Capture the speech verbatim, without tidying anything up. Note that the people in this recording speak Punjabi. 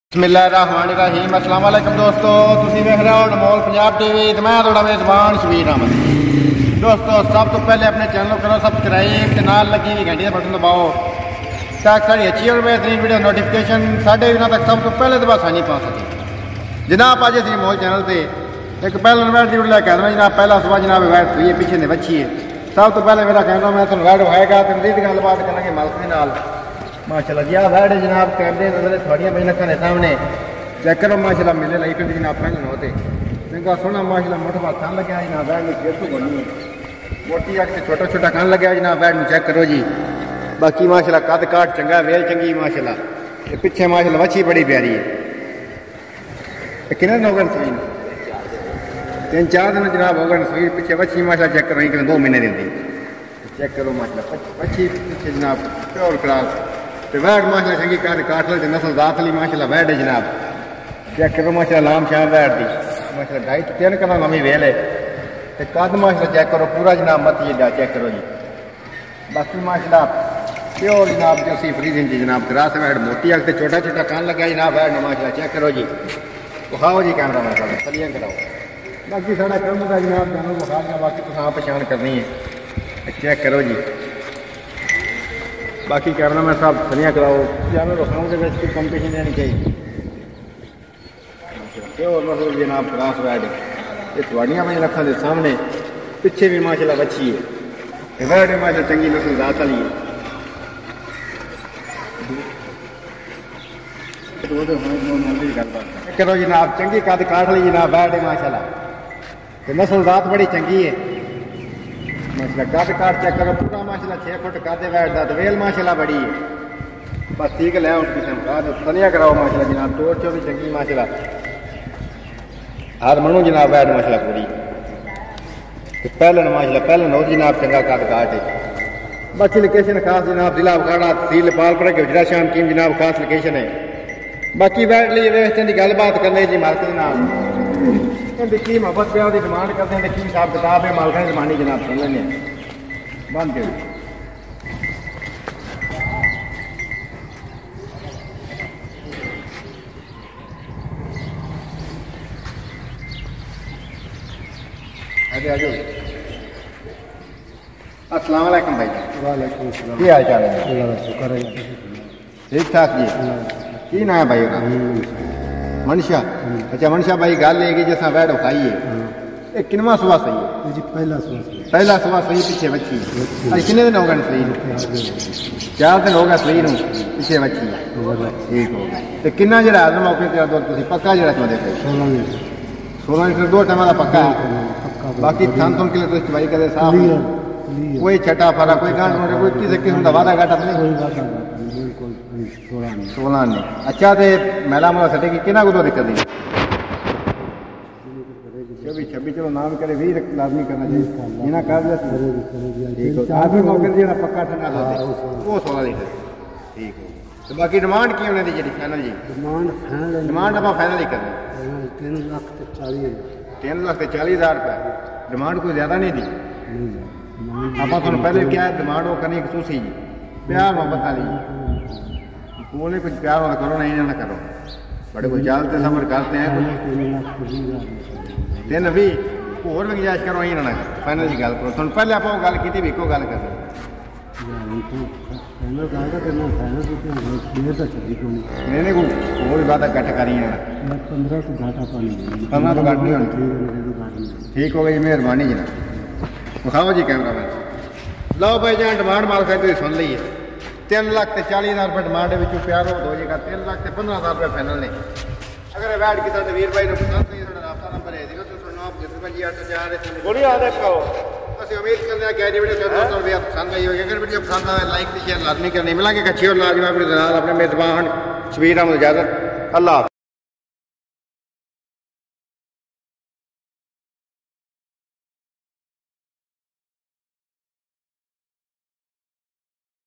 بسم اللہ الرحمن الرحیم۔ السلام علیکم دوستو، تسی ویکھ رہے ہو انمول پنجاب ٹی وی تے میں تہاڈا میزبان شبیر احمد۔ دوستو سب تو پہلے اپنے چینل کو کرو سبسکرائب تے نال لگی ہوئی گھنٹی دا بٹن دباؤ تاکہ ساری اچھی اور بہترین ویڈیو نوٹیفیکیشن ساڈے ویڈیو تک سب تو پہلے دبا سانی پہنچ سکے۔ جناب اج اسی انمول چینل تے ایک پہلا ویڈ دی لے کے آنا جناب۔ پہلا صبح جناب ویڈ ہوئی ہے، پیچھے نے بچی ہے۔ سب تو پہلے میرا کہنا میں تھانوں ویڈ ہوئے گا تے مزید گل بات کریں گے مالک دے نال۔ ماشاءاللہ جی آ ویڈ جناب کیمرے نظر تھوڑیاں بھائی نکھاں دے سامنے چیک کرو ماشاءاللہ ملے لائی پہ جناب پہنچ ہوتے چنگا سونا ماشاءاللہ موٹا بات کھان لگیا جناب۔ بیڈ میں جیت تو بنی ہے موٹی آ کے چھوٹا چھوٹا کھان لگیا جناب۔ بیڈ میں چیک کرو جی، باقی ماشاءاللہ قد کاٹ چنگا، ویل چنگی ماشاءاللہ۔ پیچھے ماشاءاللہ وچھی بڑی پیاری ہے۔ کنے دن ہو گئے سوئی تین چار دن جناب ہو گئے سوئی۔ پیچھے وچھی ماشاءاللہ چیک کرو کہ دو مہینے دی چیک کرو ماشاءاللہ وچھی پیچھے جناب پیور کراس تے ویڈ ماشاءاللہ چنگی قد کاٹ لے تے نسل ذات لی ماشاءاللہ ویڈ ہے جناب۔ چیک کرو ماشاءاللہ لام شاہ بیٹھ دی ماشاءاللہ ڈھائی تو تین کرنا نمی ویل ہے تے قد ماشاءاللہ چیک کرو پورا جناب مت یہ جا چیک کرو جی۔ باقی ماشاءاللہ پیور جناب جو سی فریزنگ جی جناب گراس ویڈ موٹی اگ تے چھوٹا چھوٹا کان لگا جناب۔ ویڈ ماشاءاللہ چیک کرو جی، دکھاؤ جی کیمرہ میں سارا سلیاں کراؤ۔ باقی سارا کم ہوگا جناب جانو بخار دیا، باقی تو آپ پہچان کرنی ہے چیک کرو جی۔ باقی کیمرہ میں سب سلیاں کراؤ جانو رکھاؤں کے ویسے کوئی کمپٹیشن دینی چاہیے پیور مسل جناب کراس ویڈ یہ تھوڑیاں میں رکھا دے سامنے پیچھے بھی ماشاءاللہ بچی ہے ویڈ ماشاءاللہ چنگی نسل ذات والی ہے۔ کرو جناب چنگی قد کاٹ لی جناب ویڈ ماشاءاللہ نسل ذات بڑی چنگی ہے ماشاءاللہ۔ قد کاٹ چیک کرو پورا ماشاءاللہ چھ فٹ قد ویڈ دا ویل ماشاءاللہ بڑی ہے۔ بس ٹھیک ہے لے اس قسم کا سنیا کراؤ ماشاءاللہ جناب۔ توڑ چو بھی چنگی ماشاءاللہ ہر منو جناب ویڈ ماشاءاللہ پوری پہلے ماشاءاللہ پہلے نو جناب چنگا قد کاٹ ہے۔ باقی لوکیشن خاص جناب ضلع بکھاڑا تحصیل پالپڑا کے اجرا شام کیم جناب خاص لوکیشن ہے۔ باقی ویڈ لی ویسٹن کی گل بات کرنے جی مالک جناب کی محبت پہ وہ ڈیمانڈ کرتے ہیں کی حساب کتاب ہے مالک نے زمانی جناب سن لیں بند کے السلام علیکم بھائی جان۔ وعلیکم السلام۔ کی حال چال ہے؟ اللہ کا شکر ہے ٹھیک ٹھاک جی۔ کی نام ہے بھائی کا؟ منشا۔ اچھا منشا بھائی گل ہے کہ جیسا ویڈ اٹھائی ہے یہ کنواں صبح صحیح ہے؟ جی پہلا سوال پہلا صبح صحیح پیچھے بچی اج کنے دن ہو گئے صحیح؟ چار دن ہو گئے صحیح نو پیچھے بچی ٹھیک ہو گیا تے کنا جڑا ہے موقع تے دو تسی پکا جڑا تو دیکھو سولہ لیٹر سولہ لیٹر دو ٹائم دا پکا ہے۔ باقی تھان تھن کے لیے تو چوائی کرے صاف کوئی چھٹا پھرا کوئی گانٹ موٹے کوئی کسی قسم دا وعدہ گھاٹا نہیں بالکل سولہ نہیں سولہ نہیں۔ اچھا تے میلا مولا سٹے کی کنا کو تو دقت نہیں چوبی چھبی چلو نام کرے بھی لازمی کرنا چاہیے جنا کر دیا آپ موقع جا پکا ٹھنڈا وہ سولہ لیٹر ٹھیک ہے۔ تو باقی ڈیمانڈ کی ہونے دی جی فائنل جی؟ ڈیمانڈ فائنل ڈیمانڈ آپ فائنل ہی کرنا تین لاکھ تے چالیس تین لاکھ چالیس ہزار روپے ڈیمانڈ کوئی زیادہ نہیں دی۔ آپ تھوڑا پہلے کیا ہے ڈیمانڈ وہ کرنی خصوصی جی پیار محبت والی بولے کچھ پیار والا کرو نہیں نہ کرو بڑے کوئی چالتے سفر کرتے ہیں تین بھی اور بھی گنجائش کرو یہ نہ فائنل کی گل کرو تھوڑا پہلے آپ گل کی بھی ایک گل کر نہیں کوئی اور بات گھٹ کری پندرہ تو گھاٹا پانی پندرہ تو گھٹ نہیں ہونی ٹھیک ہو گئی مہربانی جناب۔ دکھاؤ جی کیمرہ مین لو بھائی جان ڈیمانڈ مال کر سن لیے تین لاکھ تے چالیس ہزار روپئے ڈیمانڈ پیار ہو جائے گا تین لاکھ تے پندرہ ہزار روپئے فائنل نے۔ اگر ویٹ کی طرح ویر بھائی نے پسند نہیں سارا رابطہ نمبر ہے دیکھو تو سنو آپ جس میں جی آٹھ سو چار بولی آدھے کھاؤ اسی امید کرتے ہیں کہ آج ویڈیو دوستوں بھی پسند آئی ہوگی۔ اگر ویڈیو پسند آئے لائک شیئر لازمی کرنی ملیں گے اچھی اور لازمی اپنے میزبان شبیر احمد اجازت اللہ۔